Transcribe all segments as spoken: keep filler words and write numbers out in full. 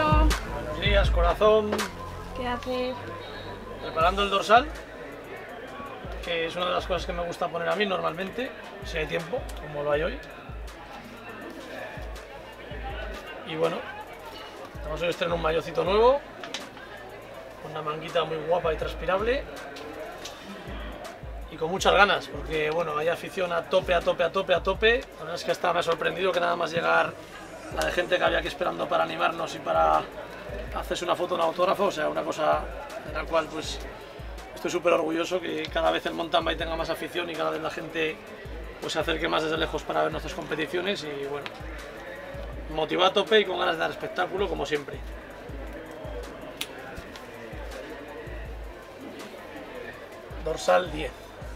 Pablo. Buenos días, corazón. ¿Qué haces? Preparando el dorsal, que es una de las cosas que me gusta poner a mí normalmente, si hay tiempo, como lo hay hoy. Y bueno, vamos a estrenar un mayocito nuevo, con una manguita muy guapa y transpirable. Y con muchas ganas, porque bueno, hay afición a tope, a tope, a tope, a tope. La verdad es que hasta me ha sorprendido que nada más llegar la de gente que había aquí esperando para animarnos y para hacerse una foto, un autógrafo, o sea, una cosa de la cual pues estoy súper orgulloso, que cada vez el mountain bike tenga más afición y cada vez la gente pues se acerque más desde lejos para ver nuestras competiciones y bueno, motivado a tope y con ganas de dar espectáculo como siempre. Dorsal diez.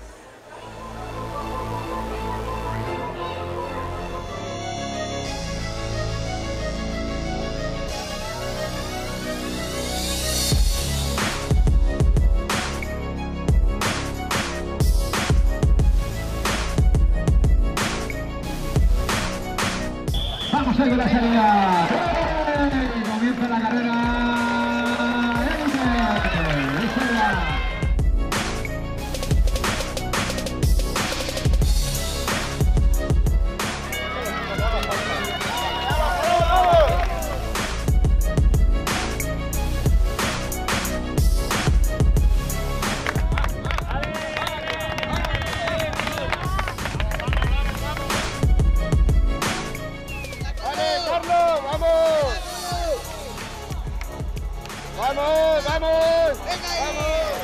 Vamos a ir con la salida. ¡Eh! Comienza la carrera. ¡Vamos, vamos! ¡Venga ahí! ¡Vamos!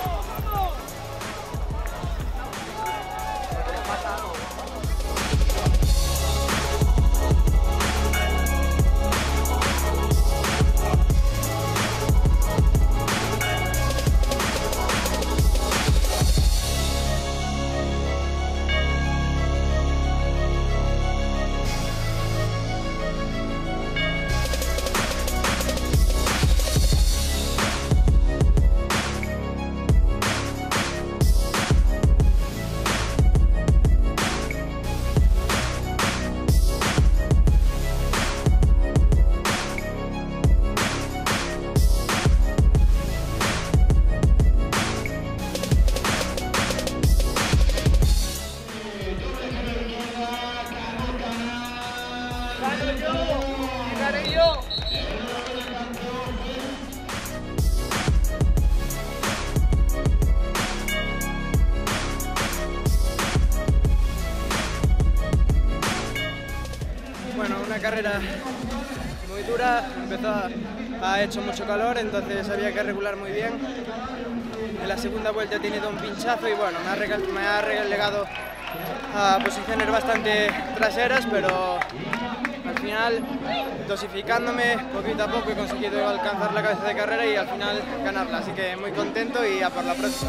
Bueno, una carrera muy dura, empezó a, ha hecho mucho calor, entonces había que regular muy bien. En la segunda vuelta he tenido un pinchazo y bueno, me ha, regal, me ha relegado a posiciones bastante traseras, pero al final, dosificándome poquito a poco, he conseguido alcanzar la cabeza de carrera y al final ganarla, así que muy contento y a por la próxima.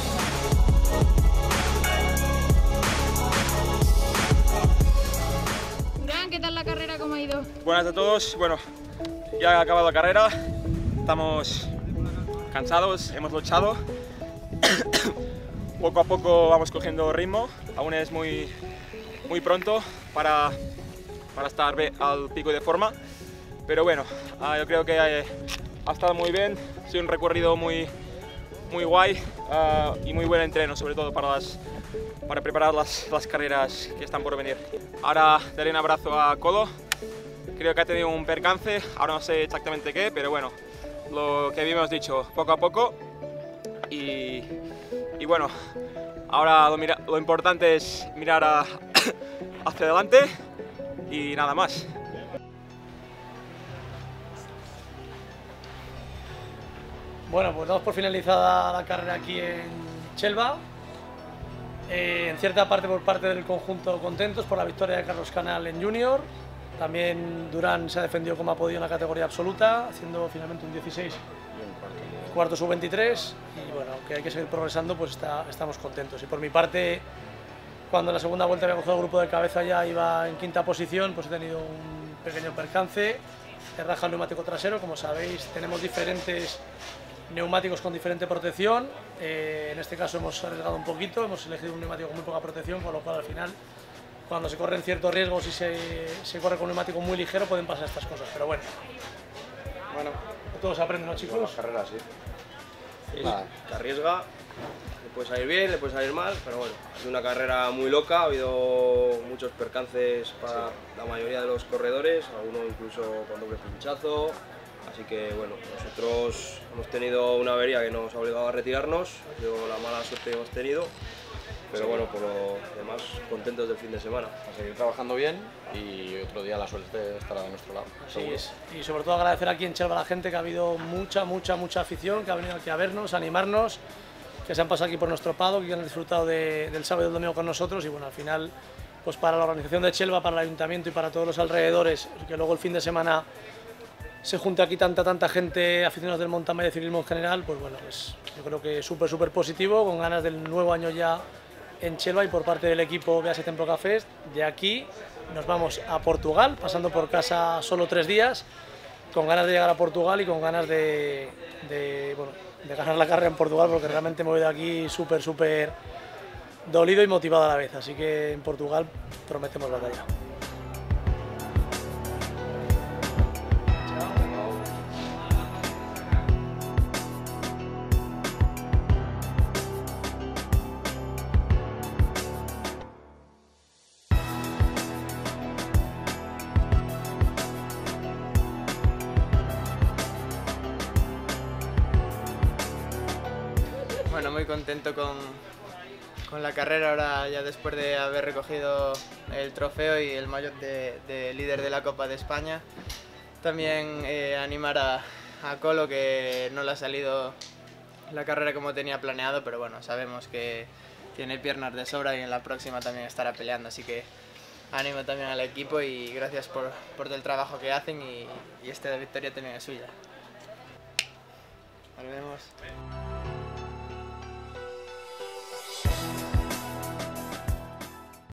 ¿Qué tal la carrera? ¿Cómo ha ido? Buenas a todos. Bueno, ya ha acabado la carrera. Estamos cansados, hemos luchado. Poco a poco vamos cogiendo ritmo. Aún es muy, muy pronto para, para estar al pico de forma. Pero bueno, uh, yo creo que eh, ha estado muy bien. Ha sido un recorrido muy, muy guay uh, y muy buen entreno, sobre todo para las para preparar las, las carreras que están por venir. Ahora daré un abrazo a Colo, creo que ha tenido un percance, ahora no sé exactamente qué, pero bueno, lo que habíamos dicho, poco a poco. Y, y bueno, ahora lo, mira, lo importante es mirar a, hacia adelante y nada más. Bueno, pues damos por finalizada la carrera aquí en Chelva. Eh, en cierta parte por parte del conjunto contentos por la victoria de Carlos Canal en Junior. También Durán se ha defendido como ha podido en la categoría absoluta, haciendo finalmente un dieciséis, cuarto sub veintitrés. Y bueno, aunque hay que seguir progresando, pues está, estamos contentos. Y por mi parte, cuando en la segunda vuelta había cogido el grupo de cabeza ya iba en quinta posición, pues he tenido un pequeño percance. He rajado el neumático trasero, como sabéis tenemos diferentes neumáticos con diferente protección. Eh, en este caso hemos arriesgado un poquito, hemos elegido un neumático con muy poca protección, con lo cual al final, cuando se corren ciertos riesgos y se, se corre con un neumático muy ligero, pueden pasar estas cosas, pero bueno. Bueno, todos aprenden, ¿no, chicos? Las carreras, sí. Sí, Nada. te arriesga, le puede salir bien, le puede salir mal, pero bueno, ha sido una carrera muy loca, ha habido muchos percances para la mayoría de los corredores, algunos incluso con doble pinchazo, así que bueno, nosotros hemos tenido una avería que nos ha obligado a retirarnos, ha sido la mala suerte que hemos tenido, pero bueno, por lo demás, contentos del fin de semana. A seguir trabajando bien y otro día la suerte estará de nuestro lado. Así seguro. es. Y sobre todo agradecer aquí en Chelva a la gente que ha habido mucha, mucha, mucha afición, que ha venido aquí a vernos, a animarnos, que se han pasado aquí por nuestro paddock y que han disfrutado de, del sábado y el domingo con nosotros. Y bueno, al final, pues para la organización de Chelva, para el ayuntamiento y para todos los alrededores, que luego el fin de semana se junte aquí tanta, tanta gente, aficionados del mountain bike y de ciclismo en general, pues bueno, pues yo creo que súper, súper positivo, con ganas del nuevo año ya en Chelva y por parte del equipo B A S Tempo Café. De aquí nos vamos a Portugal, pasando por casa solo tres días, con ganas de llegar a Portugal y con ganas de, de, bueno, de ganar la carrera en Portugal, porque realmente me voy de aquí súper, súper dolido y motivado a la vez. Así que en Portugal prometemos batalla. Bueno, muy contento con, con la carrera ahora, ya después de haber recogido el trofeo y el maillot de, de líder de la Copa de España. También eh, animar a, a Colo, que no le ha salido la carrera como tenía planeado, pero bueno, sabemos que tiene piernas de sobra y en la próxima también estará peleando, así que ánimo también al equipo y gracias por, por el trabajo que hacen y, y esta victoria también es suya. Nos vemos.